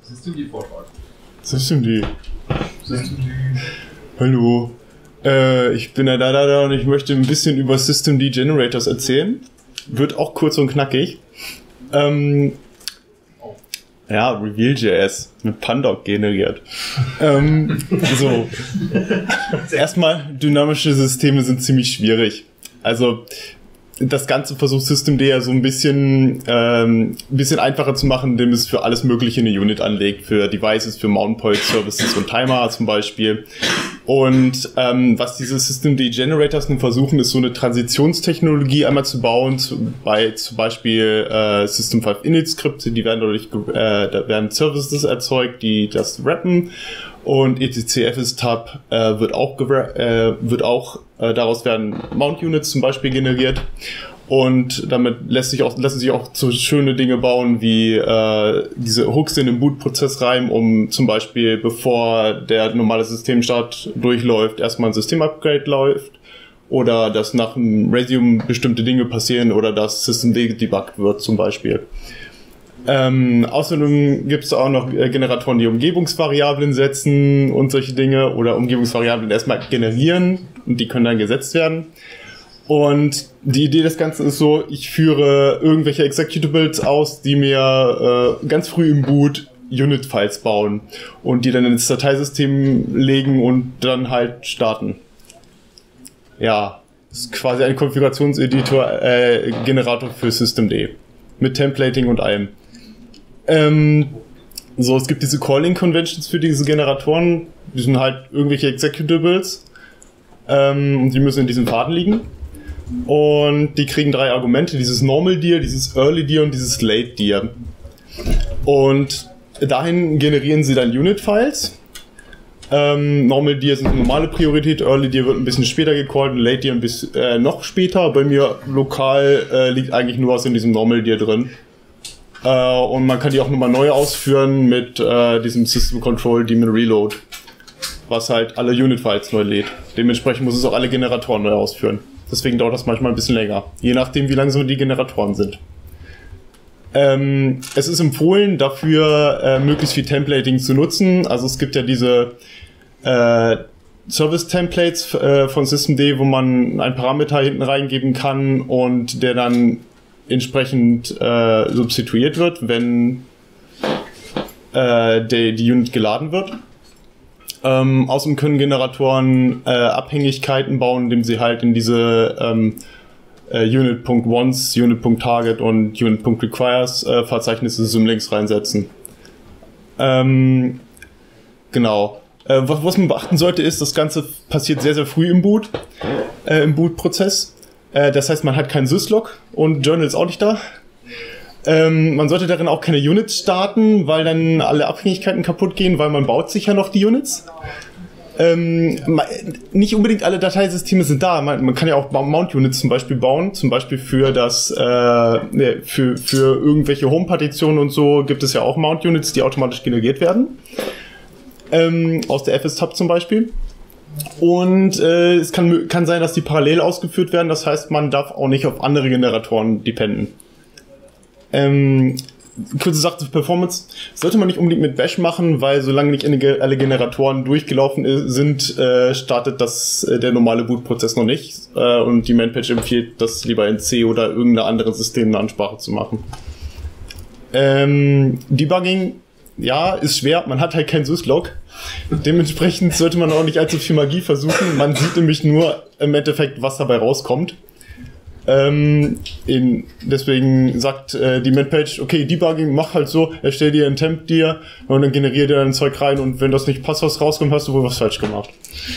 Systemd-Vortrag. Systemd. Hallo. Ich bin der da und ich möchte ein bisschen über Systemd Generators erzählen. Wird auch kurz und knackig. Ja, Reveal.js mit Pandoc generiert. So. Erstmal, dynamische Systeme sind ziemlich schwierig. Also, das Ganze versucht Systemd ja so ein bisschen einfacher zu machen, indem es für alles Mögliche eine Unit anlegt. Für Devices, für Mount Point Services und Timer zum Beispiel. Und was diese Systemd Generators nun versuchen, ist so eine Transitionstechnologie einmal zu bauen, bei zum Beispiel System5 Init Skripte, die werden da werden Services erzeugt, die das wrappen. Und etc-fstab wird auch daraus werden Mount Units zum Beispiel generiert. Und damit lassen sich auch so schöne Dinge bauen, wie diese Hooks in den Bootprozess rein, um zum Beispiel, bevor der normale Systemstart durchläuft, erstmal ein Systemupgrade läuft. Oder dass nach einem Resume bestimmte Dinge passieren oder dass Systemd debuggt wird zum Beispiel. Außerdem gibt es auch noch Generatoren, die Umgebungsvariablen setzen und solche Dinge oder Umgebungsvariablen erstmal generieren und die können dann gesetzt werden. Und die Idee des Ganzen ist so, ich führe irgendwelche Executables aus, die mir ganz früh im Boot Unit-Files bauen und die dann ins Dateisystem legen und dann halt starten. Ja, das ist quasi ein Konfigurationseditor, Generator für Systemd mit Templating und allem. So, es gibt diese Calling Conventions für diese Generatoren, die sind halt irgendwelche Executables, und die müssen in diesen Pfaden liegen. Und die kriegen 3 Argumente, dieses Normal Dir, dieses Early Dir und dieses Late Dir. Und dahin generieren sie dann Unit-Files. Normal Dir sind normale Priorität, Early Dir wird ein bisschen später gecallt und Late Dir ein bisschen noch später. Bei mir lokal liegt eigentlich nur was in diesem Normal Dir drin. Und man kann die auch nochmal neu ausführen mit diesem System Control Daemon Reload, was halt alle Unit-Files neu lädt. Dementsprechend muss es auch alle Generatoren neu ausführen. Deswegen dauert das manchmal ein bisschen länger, je nachdem wie langsam die Generatoren sind. Es ist empfohlen, dafür möglichst viel Templating zu nutzen. Also es gibt ja diese Service-Templates von Systemd, wo man einen Parameter hinten reingeben kann und der dann entsprechend substituiert wird, wenn die Unit geladen wird. Außerdem können Generatoren Abhängigkeiten bauen, indem sie halt in diese Unit.once, Unit.target und Unit.requires Verzeichnisse Symlinks reinsetzen. Genau. Was man beachten sollte ist, das Ganze passiert sehr, sehr früh im Boot-Prozess. Das heißt, man hat keinen Syslog und Journal ist auch nicht da. Man sollte darin auch keine Units starten, weil dann alle Abhängigkeiten kaputt gehen, weil man baut sich ja noch die Units. Nicht unbedingt alle Dateisysteme sind da. Man kann ja auch Mount-Units zum Beispiel bauen. Zum Beispiel für irgendwelche Home-Partitionen und so gibt es ja auch Mount-Units, die automatisch generiert werden. Aus der fstab zum Beispiel. Und es kann sein, dass die parallel ausgeführt werden. Das heißt, man darf auch nicht auf andere Generatoren dependen. Kurze Sache zur Performance. Sollte man nicht unbedingt mit Bash machen, weil solange nicht alle Generatoren durchgelaufen sind, startet der normale Bootprozess noch nicht. Und die Man-Page empfiehlt, das lieber in C oder irgendeiner anderen Systemansprache zu machen. Debugging, ja, ist schwer. Man hat halt kein Syslog. Dementsprechend sollte man auch nicht allzu viel Magie versuchen. Man sieht nämlich nur im Endeffekt, was dabei rauskommt. Deswegen sagt die Man-Page, okay, Debugging, mach halt so, erstell dir ein Temp dir und dann generiert dir dein Zeug rein und wenn das nicht passt, was rauskommt, hast du wohl was falsch gemacht.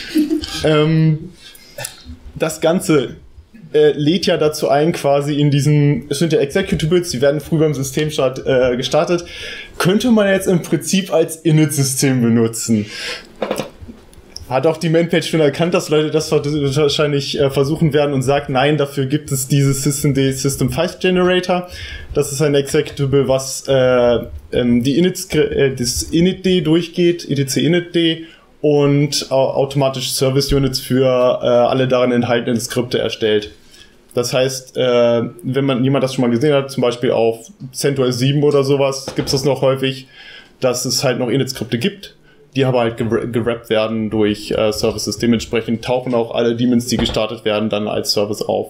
Das Ganze lädt ja dazu ein, quasi es sind ja Executables, die werden früh beim Systemstart gestartet, könnte man jetzt im Prinzip als Init-System benutzen. Hat auch die Man-Page schon erkannt, dass Leute das wahrscheinlich versuchen werden und sagt, nein, dafür gibt es dieses System 5 Generator. Das ist ein Executable, was das initd durchgeht, etc initd und automatisch Service Units für alle darin enthaltenen Skripte erstellt. Das heißt, wenn jemand das schon mal gesehen hat, zum Beispiel auf CentOS 7 oder sowas, gibt es das noch häufig. dass es halt noch Init-Skripte gibt, die aber halt gerappt werden durch Services. Dementsprechend tauchen auch alle Daemons, die gestartet werden, dann als Service auf.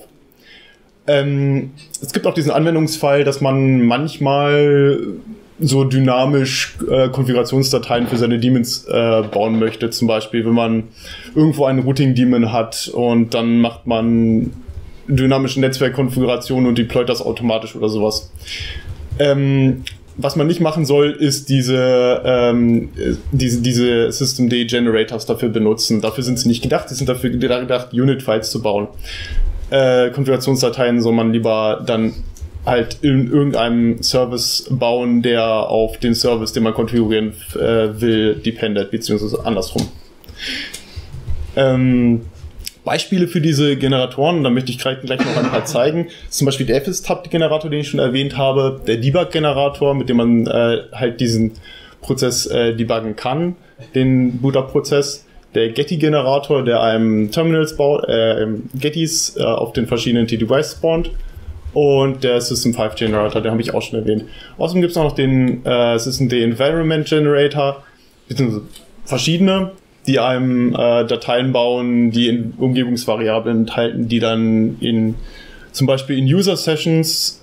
Es gibt auch diesen Anwendungsfall, dass man manchmal so dynamisch Konfigurationsdateien für seine Daemons bauen möchte. Zum Beispiel, wenn man irgendwo einen Routing-Daemon hat und dann macht man dynamische Netzwerkkonfigurationen und deployt das automatisch oder sowas. Was man nicht machen soll, ist diese Systemd-Generators dafür benutzen. Dafür sind sie nicht gedacht. Sie sind dafür gedacht, Unit-Files zu bauen. Konfigurationsdateien soll man lieber dann halt in irgendeinem Service bauen, der auf den Service, den man konfigurieren will, dependet, beziehungsweise andersrum. Beispiele für diese Generatoren, da möchte ich gleich noch ein paar zeigen. Zum Beispiel der FSTab-Generator, den ich schon erwähnt habe, der Debug-Generator, mit dem man halt diesen Prozess debuggen kann, den Boot-Up-Prozess. Der Getty-Generator, der einem Terminals baut, Gettys auf den verschiedenen TDYs spawnt. Und der System5-Generator, den habe ich auch schon erwähnt. Außerdem gibt es noch den Systemd-Environment-Generator, beziehungsweise verschiedene, die einem Dateien bauen, die in Umgebungsvariablen enthalten, die dann zum Beispiel in User-Sessions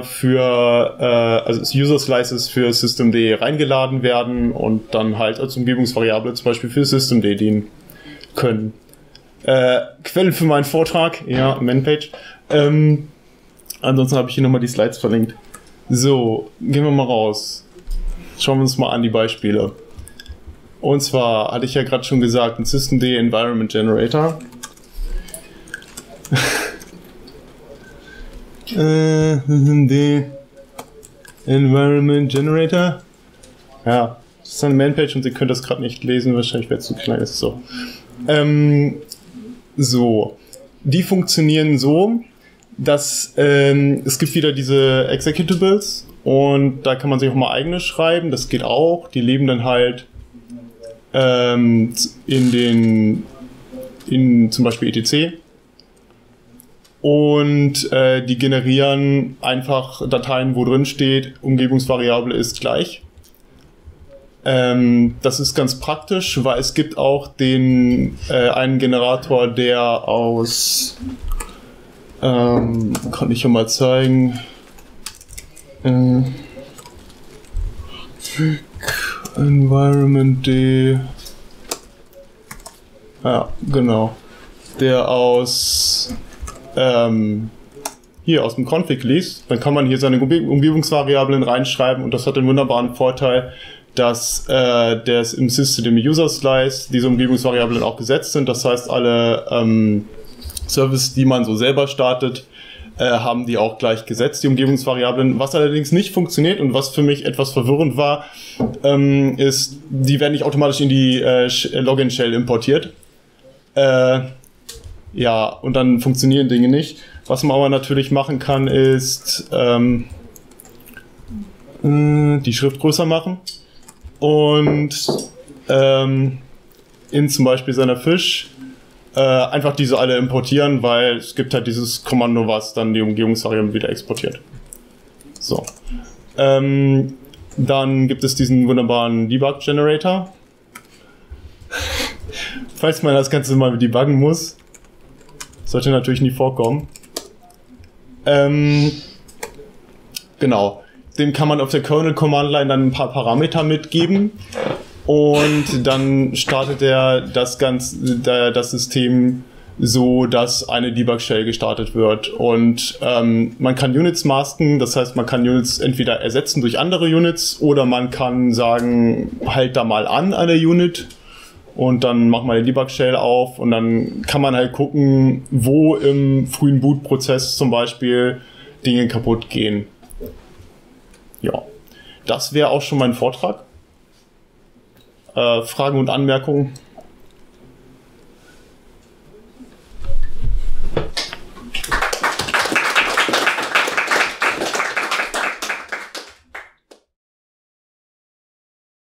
also User-Slices für Systemd reingeladen werden und dann halt als Umgebungsvariable zum Beispiel für Systemd dienen können. Quelle für meinen Vortrag, ja, Manpage. Ansonsten habe ich hier nochmal die Slides verlinkt. So, gehen wir mal raus. Schauen wir uns mal an die Beispiele. Und zwar hatte ich ja gerade schon gesagt, ein Systemd Environment Generator. Systemd Environment Generator. Ja, das ist eine Manpage und Sie können das gerade nicht lesen, wahrscheinlich weil es zu klein ist. So. Die funktionieren so, dass es gibt wieder diese Executables und da kann man sich auch mal eigene schreiben, das geht auch. Die leben dann halt in zum Beispiel etc. Und die generieren einfach Dateien, wo drin steht, Umgebungsvariable ist gleich. Das ist ganz praktisch, weil es gibt auch einen Generator, der aus kann ich ja mal zeigen. Environment D. Ja, genau. Der aus hier aus dem Config liest. Dann kann man hier seine Umgebungsvariablen reinschreiben und das hat den wunderbaren Vorteil, dass im System User Slice diese Umgebungsvariablen auch gesetzt sind. Das heißt, alle Services, die man so selber startet, haben die auch gleich gesetzt, die Umgebungsvariablen. Was allerdings nicht funktioniert und was für mich etwas verwirrend war, ist, die werden nicht automatisch in die Login-Shell importiert. Ja, und dann funktionieren Dinge nicht. Was man aber natürlich machen kann, ist die Schrift größer machen und in zum Beispiel seiner Fish einfach diese alle importieren, weil es gibt halt dieses Kommando, was dann die Umgebungsvariablen wieder exportiert. So. Dann gibt es diesen wunderbaren Debug-Generator. Falls man das Ganze mal debuggen muss, sollte natürlich nie vorkommen. Genau. Dem kann man auf der Kernel-Command-Line dann ein paar Parameter mitgeben. Und dann startet er das System so, dass eine Debug-Shell gestartet wird. Und man kann Units masken, das heißt, man kann Units entweder ersetzen durch andere Units oder man kann sagen, halt da mal an eine Unit und dann macht man eine Debug-Shell auf und dann kann man halt gucken, wo im frühen Boot-Prozess zum Beispiel Dinge kaputt gehen. Ja, das wäre auch schon mein Vortrag. Fragen und Anmerkungen?